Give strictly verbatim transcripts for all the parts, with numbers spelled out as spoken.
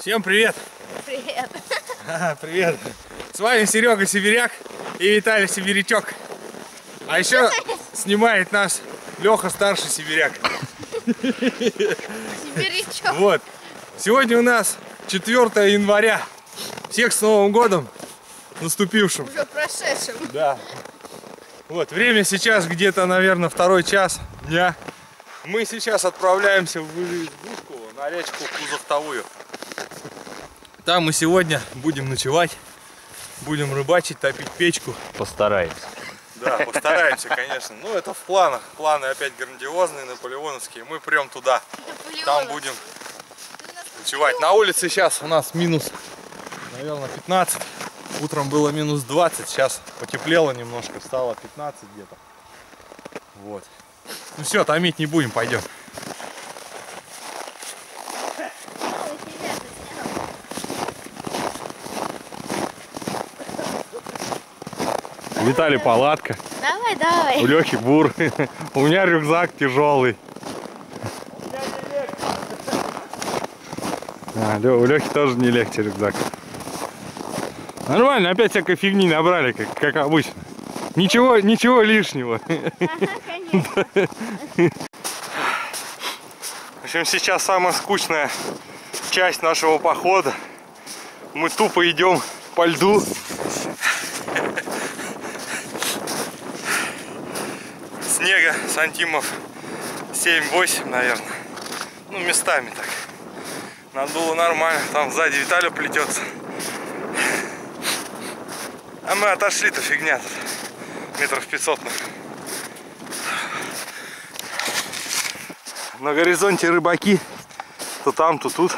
Всем привет! Привет! А, привет! С вами Серега Сибиряк и Виталий Сибирячок. А еще снимает нас Леха Старший Сибиряк. Сибирячок. Вот. Сегодня у нас четвёртое января. Всех с Новым годом наступившим. Уже прошедшим. Да. Вот, время сейчас где-то, наверное, второй час дня. Мы сейчас отправляемся в избушку на речку Кузовтовую. Там мы сегодня будем ночевать, будем рыбачить, топить печку. Постараемся. Да, постараемся, конечно. Ну, это в планах. Планы опять грандиозные, наполеоновские. Мы прям туда. Там будем ночевать. На улице сейчас у нас минус, наверное, пятнадцать. Утром было минус двадцать. Сейчас потеплело немножко, стало пятнадцать где-то. Вот. Ну все, томить не будем, пойдем. Виталий палатка, Давай, давай. у Лехи бур, у меня рюкзак тяжелый. А, у Лехи тоже не легче рюкзак. Нормально, опять всякой фигни набрали, как, как обычно. Ничего, ничего лишнего. Ага, конечно. В общем, сейчас самая скучная часть нашего похода. Мы тупо идем по льду. Снега сантимов семь-восемь, наверное. Ну, местами так. Надуло нормально. Там сзади Виталя плетется. А мы отошли-то фигня тут. Метров пятьсот. На горизонте рыбаки. То там, то тут.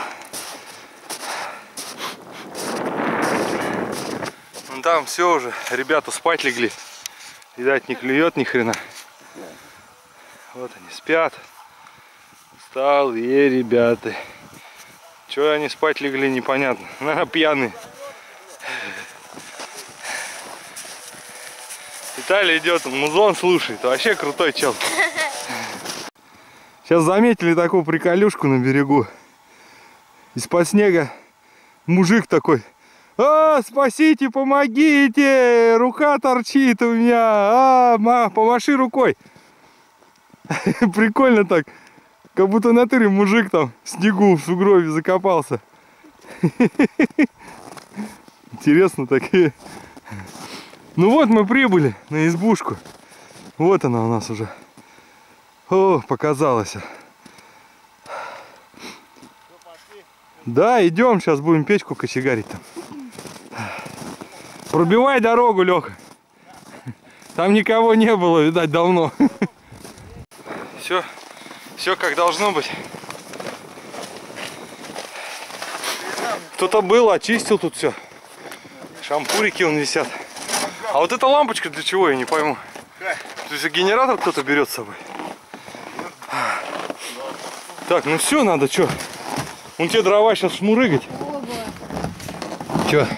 Вон там все уже. Ребята спать легли. Видать, не клюет ни хрена. Вот они спят. Усталые ребята. Чего они спать легли, непонятно. Наверное, пьяные. Виталий идет, он музон слушает. Вообще крутой чел. Сейчас заметили такую приколюшку на берегу. Из-под снега мужик такой: а, спасите, помогите, рука торчит у меня, а, ма, помаши рукой. Прикольно так, как будто на натуре мужик там в снегу, в сугробе закопался. Интересно такие. Ну вот мы прибыли на избушку. Вот она у нас уже. О, показалось. Да, идем, сейчас будем печку кочегарить там. Пробивай дорогу, Леха. Там никого не было, видать, давно. Все, все как должно быть. Кто-то был, очистил тут все. Шампурики вон висят. А вот эта лампочка для чего, я не пойму. То есть генератор кто-то берет с собой. Так, ну все, надо что? Вон те дрова сейчас шмурыгать. Че?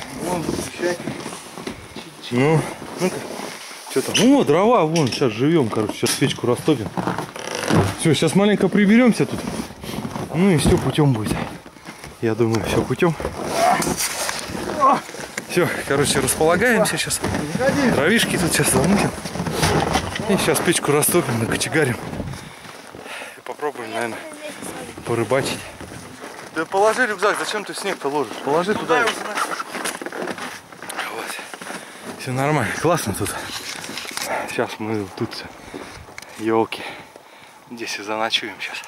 Ну, ну-ка. Что там? О, дрова, вон, сейчас живем, короче, сейчас печку растопим. Все, сейчас маленько приберемся тут. Ну и все путем будет. Я думаю, все путем. Все, короче, располагаемся сейчас. Дровишки тут сейчас замутим. И сейчас печку растопим, накочегарим. И попробуем, наверное, порыбачить. Да положи рюкзак, зачем ты снег-то ложишь? Положи туда. Вот. Все нормально, классно тут. Сейчас мы тут елки. Здесь и заночуем сейчас.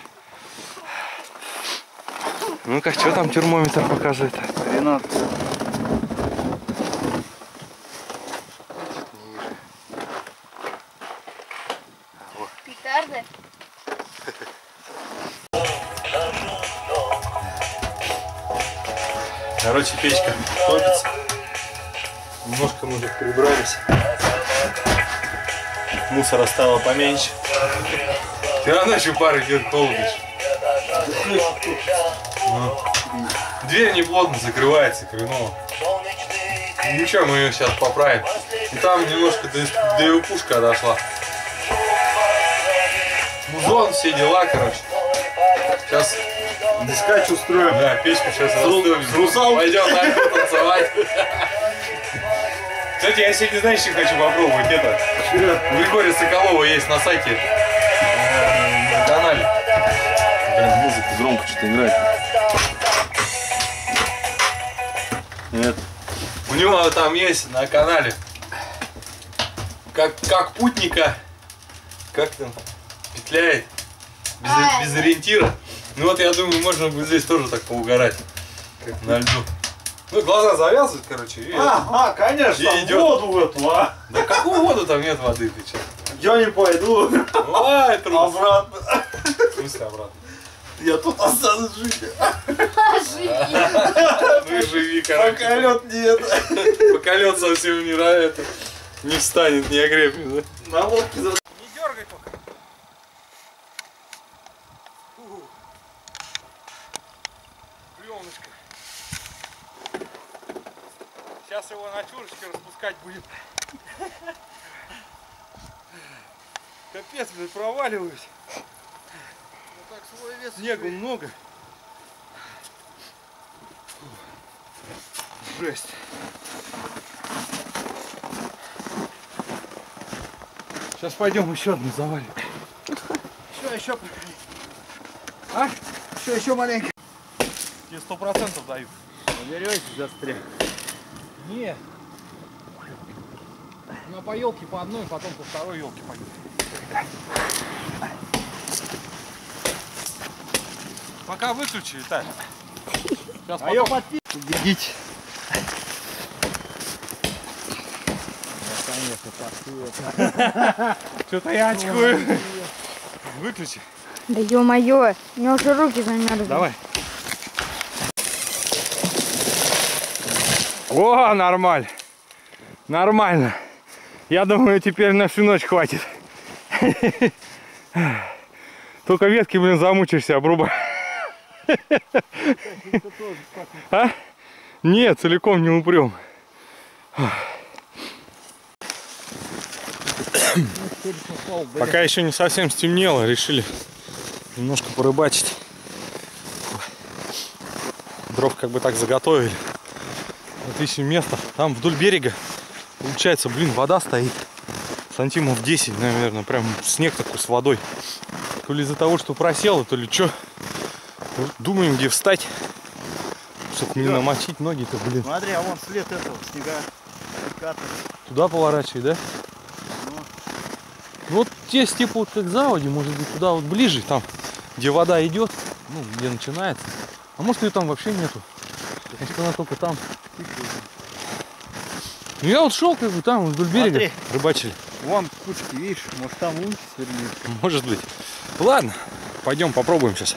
Ну-ка, что там термометр показывает? тринадцать. Петарды. Короче, печка топится. Немножко мы тут прибрались. Мусора стало поменьше. Ты равно еще пары идет холодишь. Ну, дверь неплотно закрывается, хреново. Ничего, мы ее сейчас поправим. И там немножко до, до пушка отошла. Музон, все дела, короче. Сейчас Скач устроим. Да, печку сейчас ру- с русалкой. Пойдем на льду танцевать. Кстати, я сегодня, знаешь, что хочу попробовать? Это, у Григория Соколова есть на сайте, на канале. Блин, музыка громко что-то играет. Нет. У него там есть на канале, как, как путника, как там, петляет, без, без ориентира. Ну вот я думаю, можно будет здесь тоже так поугарать, как на льду. Ну, глаза завязывают, короче, и... А, а, конечно, И там идет. воду в эту, а. Да какую воду там нет воды, ты че? Я не пойду. Ай, трус. Обратно. В смысле обратно? Я тут останусь жить. Ну и живи, короче. Пока лед нет. Пока лед совсем не, это, не встанет, не окрепнет, да? На лодке за... Не дергай только. Пленочка. Сейчас его на чурочке распускать будем. Капец, блин, проваливаюсь. Так, свой вес. Снега много. Жесть. Сейчас пойдем еще одну завалим. Еще, еще проходи. А? Еще, еще маленько. Тебе сто процентов даю. Берете, застрял. Нет. Ну по елке по одной, потом по второй елке пойдем. Пока выключи, Виталь. Сейчас А я потом... подписываю. Бегите. Что-то я очкую. Выключи. Да ё-моё, у меня уже руки замерзли. Давай. О, нормально. Нормально. Я думаю, теперь на всю ночь хватит. Только ветки, блин, замучишься, обрубай. А? Нет, целиком не упрем. Пока еще не совсем стемнело, решили немножко порыбачить. Дров как бы так заготовили. Вот ищем место. Там вдоль берега, получается, блин, вода стоит. Сантимов десять, наверное, прям снег такой с водой. То ли из-за того, что просело, то ли что. Думаем, где встать, чтобы не намочить ноги-то, блин. Смотри, а вон след этого снега. Туда поворачивай, да? Ну вот те типа вот как заводи, может быть, туда вот ближе, там, где вода идет, ну, где начинается. А может, ее там вообще нету. Может, она только там. Ну я вот шел, как бы там вдоль берега. Смотри. Рыбачили. Вон кучки, видишь, может там лунки свернешь. Может быть. Ладно, пойдем попробуем сейчас.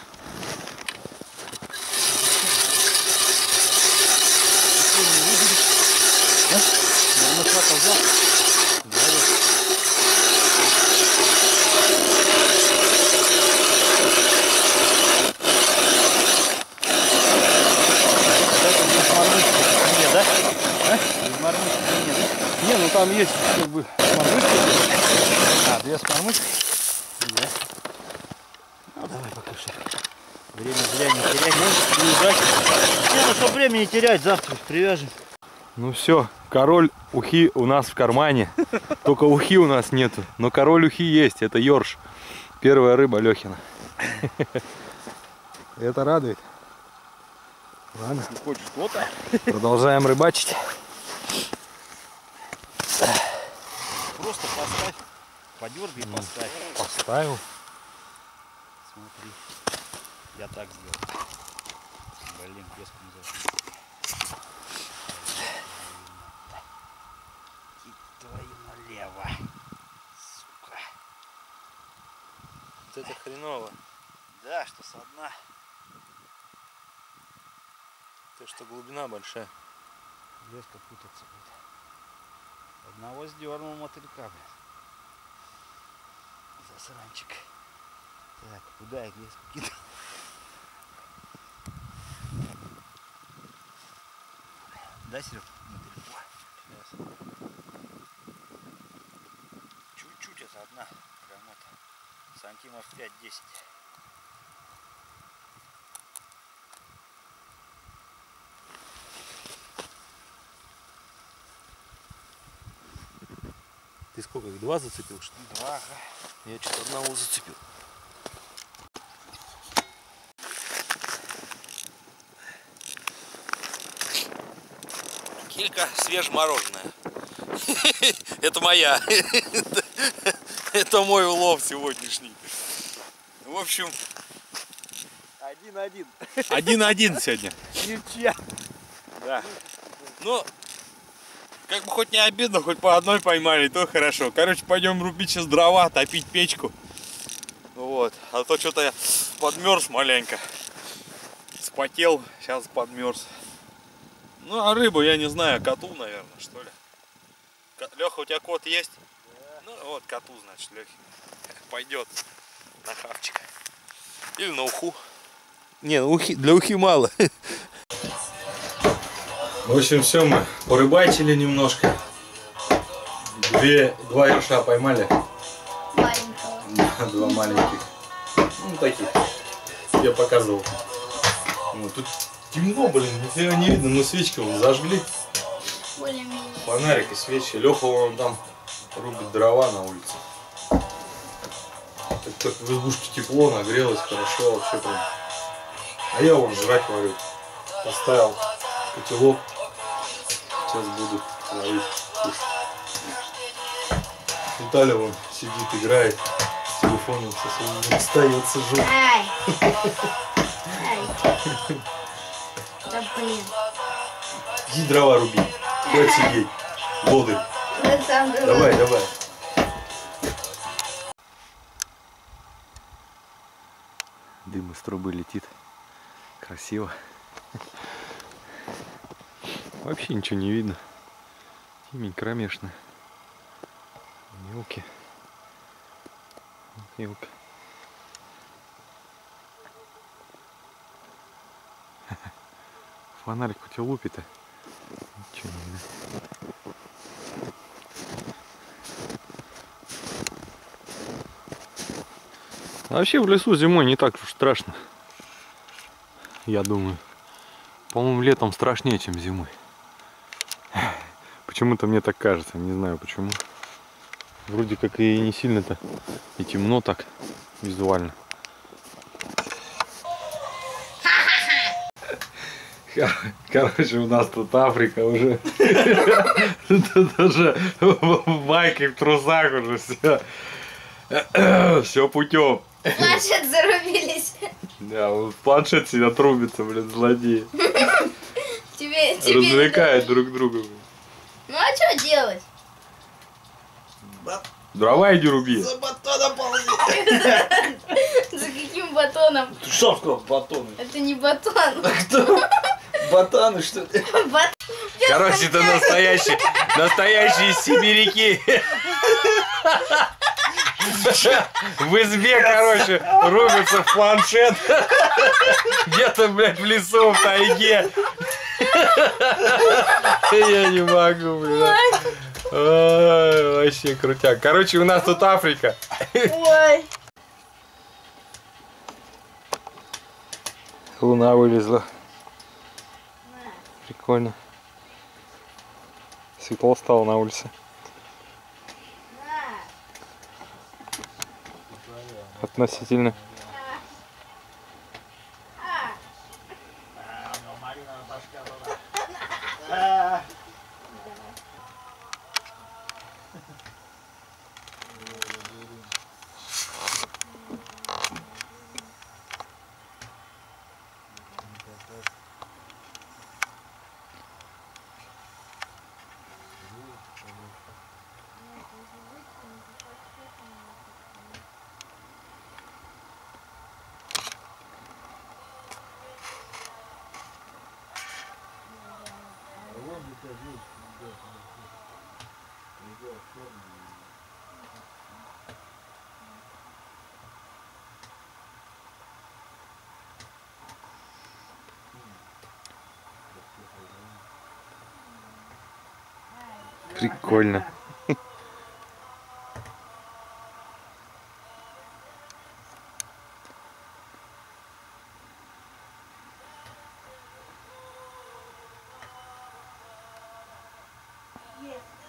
Не, ну там есть как бы мормышки. А, две с мормышкой. Да. Ну давай пока что. Время зря не терять. Не, ну что время не терять, завтра привяжем. Ну все, король ухи у нас в кармане. Только ухи у нас нету. Но король ухи есть, это ёрш. Первая рыба Лёхина. Это радует. Ладно. Хочешь что-то? Продолжаем рыбачить. Просто поставь. Подергай и поставь. Поставил. Смотри. Я так сделал. Блин, песку не зашел. И твою налево. Сука. Вот это хреново. Да, что со дна. То, что глубина большая. Леска путаться будет. Одного сдернул мотылька, блин. Засранчик. Так, куда я леску кидал? Да, Серег? Мотыльку. Чуть-чуть это одна. Прям это. Сантимов пять-десять. сколько? Два зацепил, что ли? Два. Я что-то одного зацепил. Килька свежемороженая. Это моя. Это мой улов сегодняшний. В общем, один-один. Один-один сегодня. Ничья. Да. Ну, как бы хоть не обидно, хоть по одной поймали, то хорошо. Короче, пойдем рубить сейчас дрова, топить печку. Вот. А то что-то я подмерз маленько. Спотел, сейчас подмерз. Ну, а рыбу я не знаю, коту, наверное, что ли. Леха, у тебя кот есть? Да. Ну, вот коту, значит, Лехе. Пойдет на хавчик. Или на уху. Не, на ухи, для ухи мало. В общем, все, мы порыбачили немножко. Две, два ерша поймали. Маленького. Два маленьких. Ну, таких. Я показывал. Ну, тут темно, блин, нифига не видно, но свечку вон зажгли. Фонарик и свечи. Леха вон там рубит дрова на улице. Так как в избушке тепло, нагрелось хорошо, вообще прям. А я вон жрать варю. Поставил котелок. Сейчас буду ловить, кушать. Виталий вон сидит, играет с телефоном со своим, остается жить. Ай! Да блин. Иди дрова руби. Хватит сидеть. Лодырь. Давай, давай. Дым из трубы летит. Красиво. Вообще ничего не видно. Темень кромешная. Елки. Елка. Фонарик хоть и лупит-то. Ничего не видно. А вообще в лесу зимой не так уж страшно. Я думаю. По-моему, летом страшнее, чем зимой. Почему-то мне так кажется, не знаю почему. Вроде как и не сильно-то и темно так визуально. Короче, у нас тут Африка уже. Тут уже в майке, в трусах уже все. Все путем. Планшет зарубились. Да, он в планшет себя трубится, блин, злодеи. Тебе, тебе развлекают друг друга. Ну а что делать? Дрова иди руби. За батоном ползи. За каким батоном? Ты что сказал, батоны? Это не батон. Кто? Батаны, что ли? Бат- Короче, это настоящие, настоящие сибиряки. В избе, короче, рубятся в планшет. Где-то, блядь, в лесу, в тайге. Я не могу, блядь. Ой, вообще крутяк. Короче, у нас тут Африка. Ой. Луна вылезла. Прикольно. Светло стало на улице. Относительно. Прикольно. Есть.